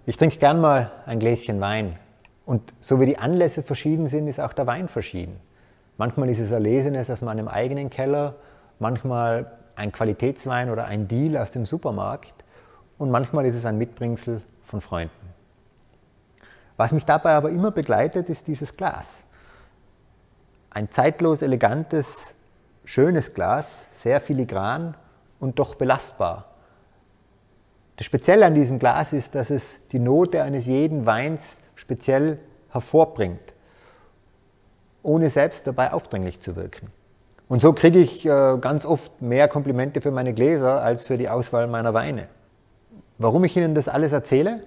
Ich trinke gern mal ein Gläschen Wein. Und so wie die Anlässe verschieden sind, ist auch der Wein verschieden. Manchmal ist es Erlesenes aus meinem eigenen Keller, manchmal ein Qualitätswein oder ein Deal aus dem Supermarkt und manchmal ist es ein Mitbringsel von Freunden. Was mich dabei aber immer begleitet, ist dieses Glas. Ein zeitlos elegantes, schönes Glas, sehr filigran und doch belastbar. Das Spezielle an diesem Glas ist, dass es die Note eines jeden Weins speziell hervorbringt, ohne selbst dabei aufdringlich zu wirken. Und so kriege ich ganz oft mehr Komplimente für meine Gläser als für die Auswahl meiner Weine. Warum ich Ihnen das alles erzähle?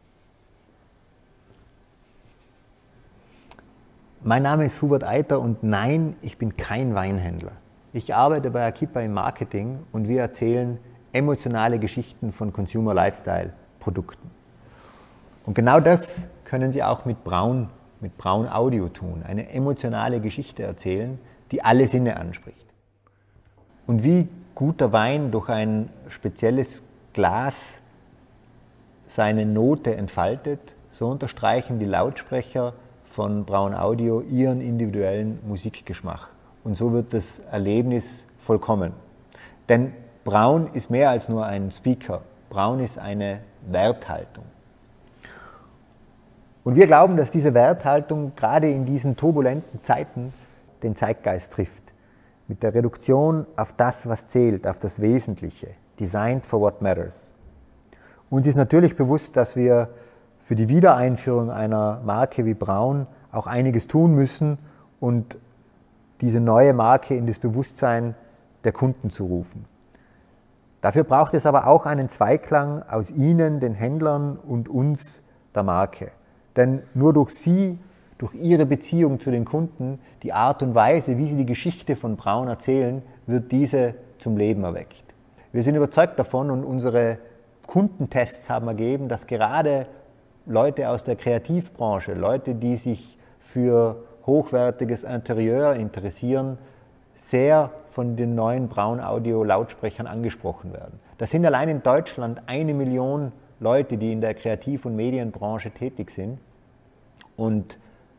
Mein Name ist Hubert Eiter und nein, ich bin kein Weinhändler. Ich arbeite bei Aquipa im Marketing und wir erzählen emotionale Geschichten von Consumer Lifestyle Produkten. Und genau das können Sie auch mit Braun Audio tun, eine emotionale Geschichte erzählen, die alle Sinne anspricht. Und wie guter Wein durch ein spezielles Glas seine Note entfaltet, so unterstreichen die Lautsprecher von Braun Audio ihren individuellen Musikgeschmack. Und so wird das Erlebnis vollkommen. Denn Braun ist mehr als nur ein Speaker. Braun ist eine Werthaltung. Und wir glauben, dass diese Werthaltung gerade in diesen turbulenten Zeiten den Zeitgeist trifft. Mit der Reduktion auf das, was zählt, auf das Wesentliche. Designed for what matters. Uns ist natürlich bewusst, dass wir für die Wiedereinführung einer Marke wie Braun auch einiges tun müssen und diese neue Marke in das Bewusstsein der Kunden zu rufen. Dafür braucht es aber auch einen Zweiklang aus Ihnen, den Händlern und uns, der Marke. Denn nur durch Sie, durch Ihre Beziehung zu den Kunden, die Art und Weise, wie Sie die Geschichte von Braun erzählen, wird diese zum Leben erweckt. Wir sind überzeugt davon und unsere Kundentests haben ergeben, dass gerade Leute aus der Kreativbranche, Leute, die sich für hochwertiges Interieur interessieren, sehr von den neuen Braun Audio Lautsprechern angesprochen werden. Das sind allein in Deutschland 1 Million Leute, die in der Kreativ- und Medienbranche tätig sind. Und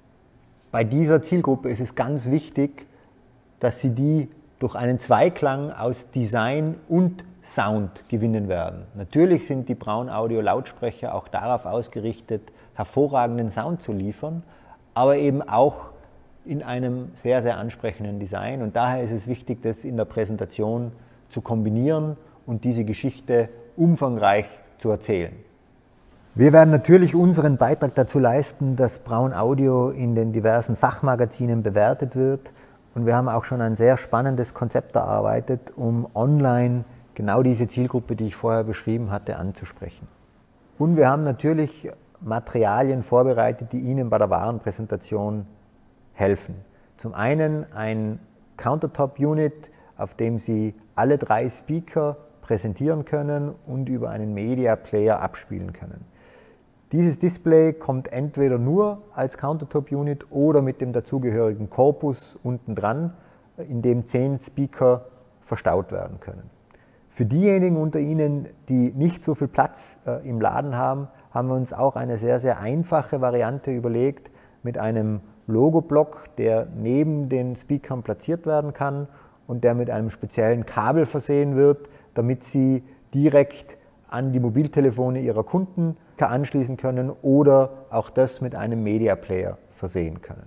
bei dieser Zielgruppe ist es ganz wichtig, dass Sie die durch einen Zweiklang aus Design und Sound gewinnen werden. Natürlich sind die Braun Audio Lautsprecher auch darauf ausgerichtet, hervorragenden Sound zu liefern, aber eben auch in einem sehr, sehr ansprechenden Design. Und daher ist es wichtig, das in der Präsentation zu kombinieren und diese Geschichte umfangreich zu erzählen. Wir werden natürlich unseren Beitrag dazu leisten, dass Braun Audio in den diversen Fachmagazinen bewertet wird. Und wir haben auch schon ein sehr spannendes Konzept erarbeitet, um online genau diese Zielgruppe, die ich vorher beschrieben hatte, anzusprechen. Und wir haben natürlich Materialien vorbereitet, die Ihnen bei der Warenpräsentation helfen. Zum einen ein Countertop-Unit, auf dem Sie alle 3 Speaker präsentieren können und über einen Media Player abspielen können. Dieses Display kommt entweder nur als Countertop-Unit oder mit dem dazugehörigen Korpus unten dran, in dem 10 Speaker verstaut werden können. Für diejenigen unter Ihnen, die nicht so viel Platz im Laden haben, haben wir uns auch eine sehr, sehr einfache Variante überlegt mit einem Logoblock, der neben den Speakern platziert werden kann und der mit einem speziellen Kabel versehen wird, damit Sie direkt an die Mobiltelefone Ihrer Kunden anschließen können oder auch das mit einem Media Player versehen können.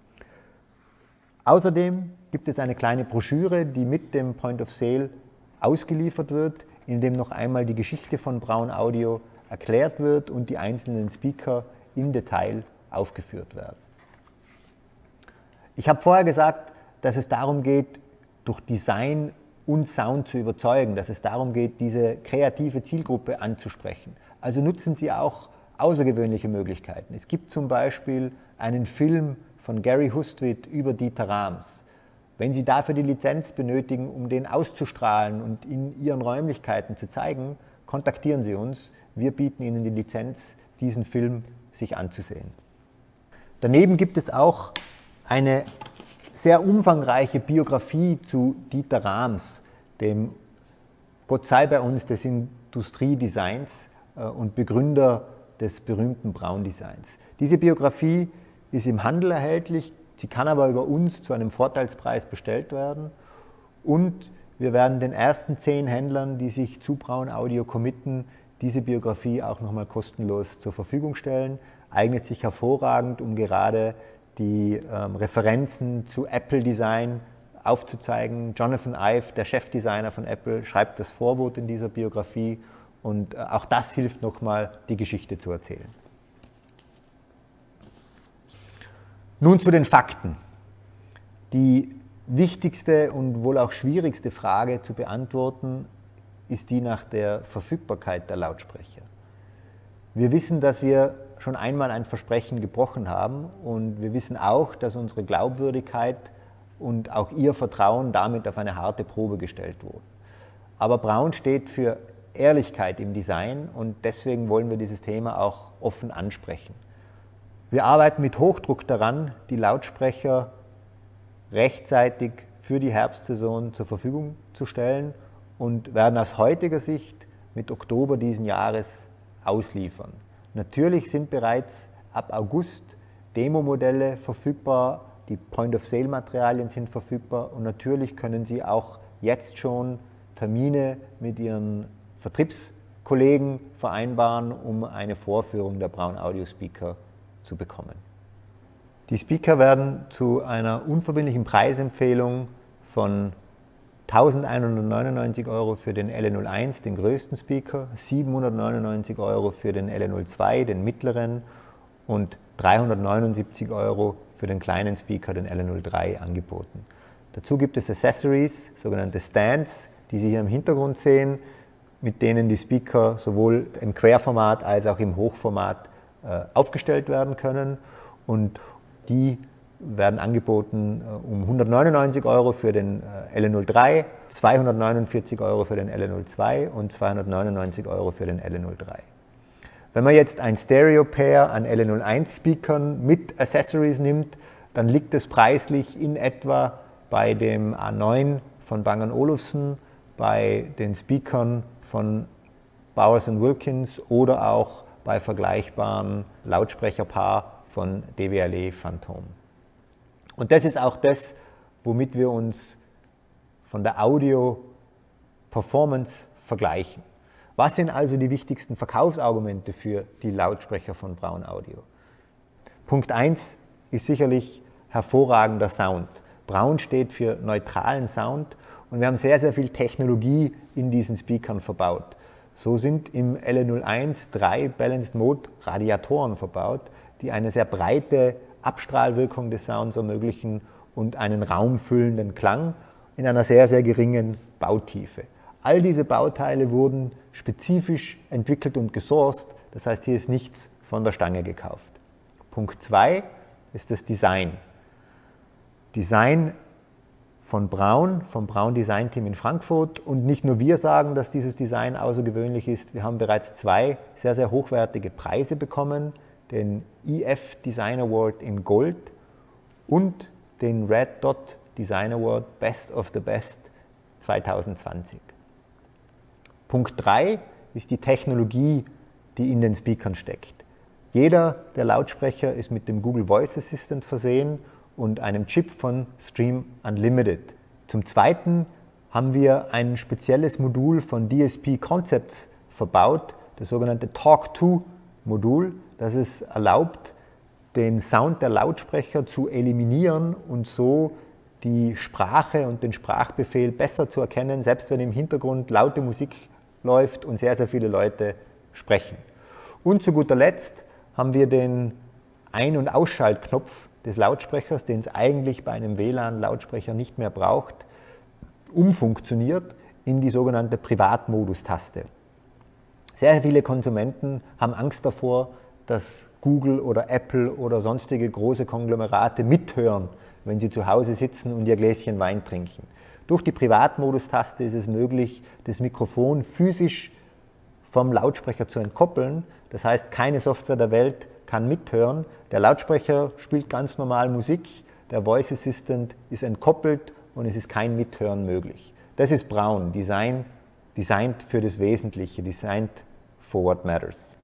Außerdem gibt es eine kleine Broschüre, die mit dem Point of Sale ausgeliefert wird, in dem noch einmal die Geschichte von Braun Audio erklärt wird und die einzelnen Speaker im Detail aufgeführt werden. Ich habe vorher gesagt, dass es darum geht, durch Design und Sound zu überzeugen, dass es darum geht, diese kreative Zielgruppe anzusprechen. Also nutzen Sie auch außergewöhnliche Möglichkeiten. Es gibt zum Beispiel einen Film von Gary Hustvedt über Dieter Rams. Wenn Sie dafür die Lizenz benötigen, um den auszustrahlen und in Ihren Räumlichkeiten zu zeigen, kontaktieren Sie uns. Wir bieten Ihnen die Lizenz, diesen Film sich anzusehen. Daneben gibt es auch eine sehr umfangreiche Biografie zu Dieter Rams, dem Gott sei bei uns des Industriedesigns und Begründer des berühmten Braun-Designs. Diese Biografie ist im Handel erhältlich, sie kann aber über uns zu einem Vorteilspreis bestellt werden und wir werden den ersten 10 Händlern, die sich zu Braun Audio committen, diese Biografie auch nochmal kostenlos zur Verfügung stellen. Eignet sich hervorragend, um gerade die Referenzen zu Apple Design aufzuzeigen. Jonathan Ive, der Chefdesigner von Apple, schreibt das Vorwort in dieser Biografie und auch das hilft nochmal, die Geschichte zu erzählen. Nun zu den Fakten. Die wichtigste und wohl auch schwierigste Frage zu beantworten ist die nach der Verfügbarkeit der Lautsprecher. Wir wissen, dass wir schon einmal ein Versprechen gebrochen haben und wir wissen auch, dass unsere Glaubwürdigkeit und auch Ihr Vertrauen damit auf eine harte Probe gestellt wurden. Aber Braun steht für Ehrlichkeit im Design und deswegen wollen wir dieses Thema auch offen ansprechen. Wir arbeiten mit Hochdruck daran, die Lautsprecher rechtzeitig für die Herbstsaison zur Verfügung zu stellen und werden aus heutiger Sicht mit Oktober diesen Jahres ausliefern. Natürlich sind bereits ab August Demo-Modelle verfügbar, die Point-of-Sale-Materialien sind verfügbar und natürlich können Sie auch jetzt schon Termine mit Ihren Vertriebskollegen vereinbaren, um eine Vorführung der Braun Audio Speaker zu bekommen. Die Speaker werden zu einer unverbindlichen Preisempfehlung von 1.199 € für den LE01, den größten Speaker, 799 € für den LE02, den mittleren und 379 € für den kleinen Speaker, den LE03, angeboten. Dazu gibt es Accessories, sogenannte Stands, die Sie hier im Hintergrund sehen, mit denen die Speaker sowohl im Querformat als auch im Hochformat aufgestellt werden können und die werden angeboten um 199 € für den LE03, 249 € für den LE02 und 299 € für den LE03. Wenn man jetzt ein Stereo-Pair an LE01-Speakern mit Accessories nimmt, dann liegt es preislich in etwa bei dem A9 von Bang & Olufsen, bei den Speakern von Bowers & Wilkins oder auch bei vergleichbaren Lautsprecherpaar von DVLE Phantom. Und das ist auch das, womit wir uns von der Audio-Performance vergleichen. Was sind also die wichtigsten Verkaufsargumente für die Lautsprecher von Braun Audio? Punkt 1 ist sicherlich hervorragender Sound. Braun steht für neutralen Sound und wir haben sehr, sehr viel Technologie in diesen Speakern verbaut. So sind im LE01 3 Balanced Mode Radiatoren verbaut, die eine sehr breite Abstrahlwirkung des Sounds ermöglichen und einen raumfüllenden Klang in einer sehr, sehr geringen Bautiefe. All diese Bauteile wurden spezifisch entwickelt und gesourced, das heißt, hier ist nichts von der Stange gekauft. Punkt 2 ist das Design. Design vom Braun Design Team in Frankfurt und nicht nur wir sagen, dass dieses Design außergewöhnlich ist, wir haben bereits 2 sehr, sehr hochwertige Preise bekommen, den EF Design Award in Gold und den Red Dot Design Award Best of the Best 2020. Punkt 3 ist die Technologie, die in den Speakern steckt. Jeder der Lautsprecher ist mit dem Google Voice Assistant versehen und einem Chip von Stream Unlimited. Zum Zweiten haben wir ein spezielles Modul von DSP Concepts verbaut, das sogenannte Talk-to-Modul, das es erlaubt, den Sound der Lautsprecher zu eliminieren und so die Sprache und den Sprachbefehl besser zu erkennen, selbst wenn im Hintergrund laute Musik läuft und sehr, sehr viele Leute sprechen. Und zu guter Letzt haben wir den Ein- und Ausschaltknopf des Lautsprechers, den es eigentlich bei einem WLAN-Lautsprecher nicht mehr braucht, umfunktioniert in die sogenannte Privatmodus-Taste. Sehr viele Konsumenten haben Angst davor, dass Google oder Apple oder sonstige große Konglomerate mithören, wenn sie zu Hause sitzen und ihr Gläschen Wein trinken. Durch die Privatmodus-Taste ist es möglich, das Mikrofon physisch vom Lautsprecher zu entkoppeln. Das heißt, keine Software der Welt kann mithören. Der Lautsprecher spielt ganz normal Musik, der Voice Assistant ist entkoppelt und es ist kein Mithören möglich. Das ist Braun, designed für das Wesentliche, designed for what matters.